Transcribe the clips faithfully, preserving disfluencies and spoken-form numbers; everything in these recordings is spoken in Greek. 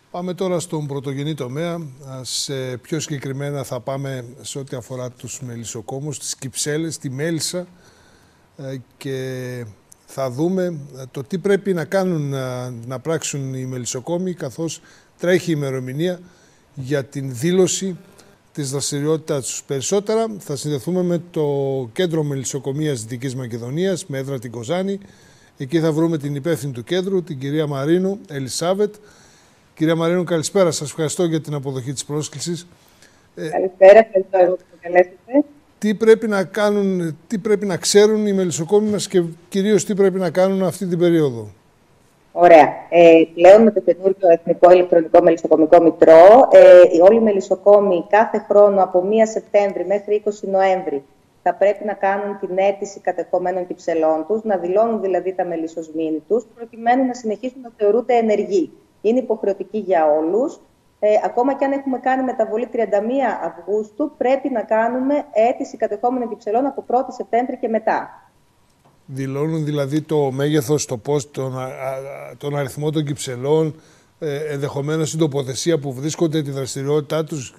Πάμε τώρα στον πρωτογενή τομέα. Σε πιο συγκεκριμένα θα πάμε σε ό,τι αφορά τους μελισσοκόμους, τις Κυψέλες, τη μέλισσα και θα δούμε το τι πρέπει να κάνουν, να, να πράξουν οι μελισσοκόμοι, καθώς τρέχει η ημερομηνία για την δήλωση της δραστηριότητας τους. Περισσότερα θα συνδεθούμε με το Κέντρο Μελισσοκομείας Δυτικής Μακεδονίας, με έδρα την Κοζάνη. Εκεί θα βρούμε την υπεύθυνη του κέντρου, την κυρία Μαρίνου Ελισάβετ. Κυρία Μαρίνου, καλησπέρα. Σας ευχαριστώ για την αποδοχή της πρόσκλησης. Καλησπέρα, ευχαριστώ εγώ που με καλέσατε. Τι πρέπει να κάνουν, τι πρέπει να ξέρουν οι μελισσοκόμοι μας και κυρίως τι πρέπει να κάνουν αυτή την περίοδο? Ωραία. Ε, πλέον με το καινούργιο Εθνικό Ηλεκτρονικό Μελισσοκομικό Μητρό, ε, όλοι οι μελισσοκόμοι κάθε χρόνο από πρώτη Σεπτέμβρη μέχρι είκοσι Νοέμβρη θα πρέπει να κάνουν την αίτηση κατεχομένων κυψελών τους, να δηλώνουν δηλαδή τα μελισσοσμήνη τους, προκειμένου να συνεχίσουν να θεωρούνται ενεργοί. Είναι υποχρεωτική για όλους. Ε, ακόμα και αν έχουμε κάνει μεταβολή τριάντα μία Αυγούστου, πρέπει να κάνουμε αίτηση κατεχόμενων κυψελών από πρώτη Σεπτέμβρη και μετά. Δηλώνουν δηλαδή το μέγεθος, το πώς, τον, τον αριθμό των κυψελών, ε, ενδεχομένως την τοποθεσία που βρίσκονται, τη δραστηριότητά τους.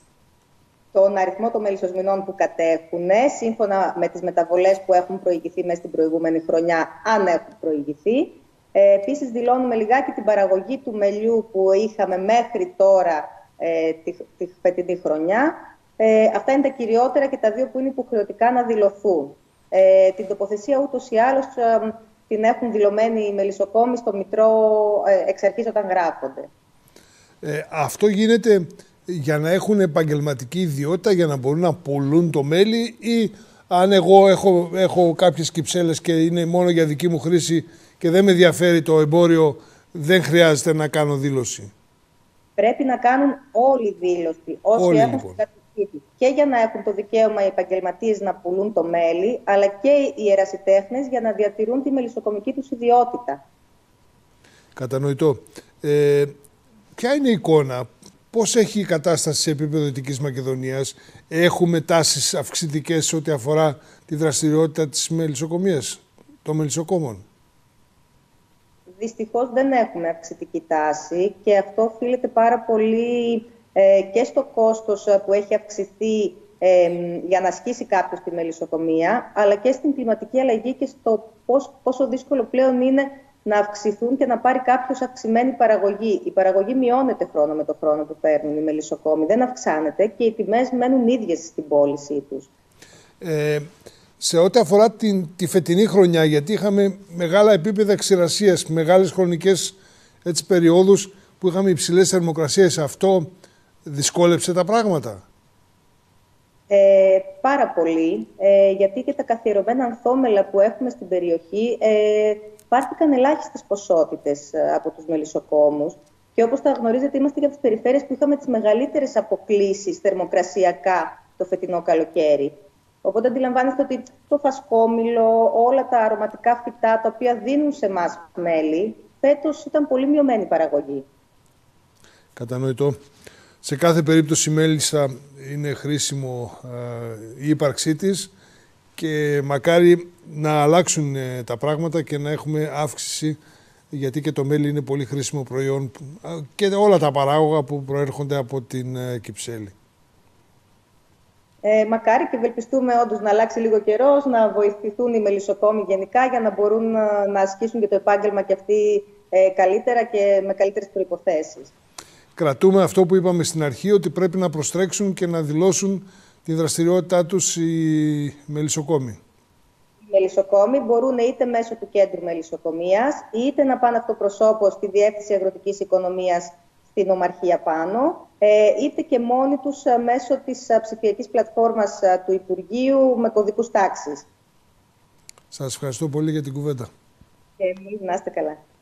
Τον αριθμό των μελισσοσμηνών που κατέχουν, σύμφωνα με τις μεταβολές που έχουν προηγηθεί μέσα στην προηγούμενη χρονιά, αν έχουν προηγηθεί. Ε, επίσης, δηλώνουμε λιγάκι την παραγωγή του μελιού που είχαμε μέχρι τώρα ε, τη, τη φετινή χρονιά. Ε, αυτά είναι τα κυριότερα και τα δύο που είναι υποχρεωτικά να δηλωθούν. Ε, την τοποθεσία ούτως ή άλλως ε, την έχουν δηλωμένη οι μελισσοκόμοι στο Μητρό ε, εξ αρχής όταν γράφονται. Ε, αυτό γίνεται για να έχουν επαγγελματική ιδιότητα, για να μπορούν να πουλούν το μέλι, ή αν εγώ έχω, έχω κάποιες κυψέλες και είναι μόνο για δική μου χρήση και δεν με ενδιαφέρει το εμπόριο, δεν χρειάζεται να κάνω δήλωση? Πρέπει να κάνουν όλη δήλωση, όσοι όλοι, έχουν λοιπόν. στην κατοικία, και για να έχουν το δικαίωμα οι επαγγελματίες να πουλούν το μέλι, αλλά και οι ερασιτέχνες για να διατηρούν τη μελισσοκομική τους ιδιότητα. Κατανοητό. Ε, ποια είναι η εικόνα, πώς έχει η κατάσταση σε επίπεδο Δυτικής Μακεδονίας? Έχουμε τάσεις αυξητικές ό,τι αφορά τη δραστηριότητα της μελισσοκομείας, των μελισσοκόμων? Δυστυχώς δεν έχουμε αυξητική τάση και αυτό οφείλεται πάρα πολύ ε, και στο κόστος που έχει αυξηθεί ε, για να ασκήσει κάποιος τη μελισσοκομεία, αλλά και στην κλιματική αλλαγή και στο πώς, πόσο δύσκολο πλέον είναι να αυξηθούν και να πάρει κάποιος αυξημένη παραγωγή. Η παραγωγή μειώνεται χρόνο με το χρόνο που παίρνουν οι μελισσοκόμοι, δεν αυξάνεται και οι τιμές μένουν ίδιες στην πώλησή τους. Ε, σε ό,τι αφορά την, τη φετινή χρονιά, γιατί είχαμε μεγάλα επίπεδα ξηρασίας, μεγάλες χρονικές έτσι, περιόδους που είχαμε υψηλές θερμοκρασίες, αυτό δυσκόλεψε τα πράγματα? Ε, πάρα πολύ, ε, γιατί και τα καθιερωμένα ανθόμελα που έχουμε στην περιοχή ε, πάρθηκαν ελάχιστες ποσότητες ε, από τους μελισσοκόμους και όπως τα γνωρίζετε είμαστε για τις περιφέρειες που είχαμε τις μεγαλύτερες αποκλίσεις θερμοκρασιακά το φετινό καλοκαίρι. Οπότε αντιλαμβάνεστε ότι το φασκόμηλο, όλα τα αρωματικά φυτά τα οποία δίνουν σε εμάς μέλι, φέτος ήταν πολύ μειωμένη η παραγωγή. Κατανοητό. Σε κάθε περίπτωση η μέλισσα είναι χρήσιμο ε, η ύπαρξή της και μακάρι να αλλάξουν ε, τα πράγματα και να έχουμε αύξηση, γιατί και το μέλι είναι πολύ χρήσιμο προϊόν και όλα τα παράγωγα που προέρχονται από την ε, Κυψέλη. Ε, μακάρι και ευελπιστούμε όντως να αλλάξει λίγο καιρός, να βοηθηθούν οι μελισσοκόμοι γενικά για να μπορούν να, να ασκήσουν και το επάγγελμα και αυτοί ε, καλύτερα και με καλύτερες προϋποθέσεις. Κρατούμε αυτό που είπαμε στην αρχή, ότι πρέπει να προστρέξουν και να δηλώσουν τη δραστηριότητά τους οι μελισσοκόμοι. Οι μελισσοκόμοι μπορούν είτε μέσω του Κέντρου Μελισσοκομείας, είτε να πάνε αυτοπροσώπως στη Διεύθυνση Αγροτικής Οικονομίας στην Ομαρχία πάνω, είτε και μόνοι τους μέσω της ψηφιακής πλατφόρμας του Υπουργείου με κωδικούς τάξης. Σας ευχαριστώ πολύ για την κουβέντα. Και εμείς να είστε καλά.